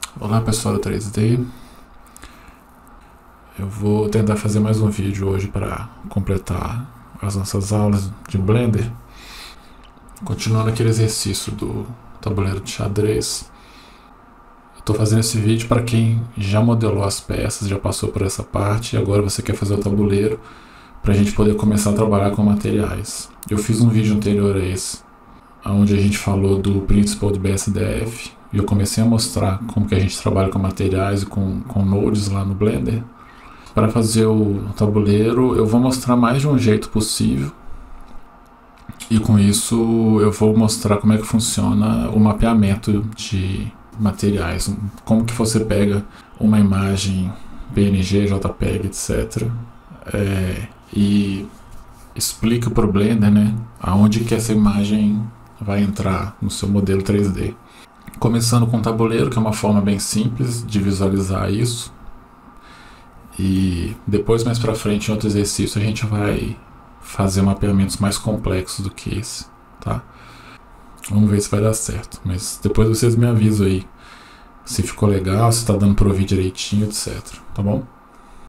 Olá pessoal do 3D, eu vou tentar fazer mais um vídeo hoje para completar as nossas aulas de Blender, continuando aquele exercício do tabuleiro de xadrez. Eu estou fazendo esse vídeo para quem já modelou as peças, já passou por essa parte e agora você quer fazer o tabuleiro para a gente poder começar a trabalhar com materiais. Eu fiz um vídeo anterior a esse, onde a gente falou do Principle do BSDF, e eu comecei a mostrar como que a gente trabalha com materiais e com nodes lá no Blender. Para fazer o tabuleiro eu vou mostrar mais de um jeito possível, e com isso eu vou mostrar como é que funciona o mapeamento de materiais, como que você pega uma imagem PNG, JPEG, etc. E explica para o Blender, né, aonde que essa imagem vai entrar no seu modelo 3D. Começando com o tabuleiro, que é uma forma bem simples de visualizar isso. E depois, mais pra frente, em outro exercício, a gente vai fazer mapeamentos mais complexos do que esse, tá? Vamos ver se vai dar certo. Mas depois vocês me avisam aí se ficou legal, se tá dando pra ouvir direitinho, etc. Tá bom?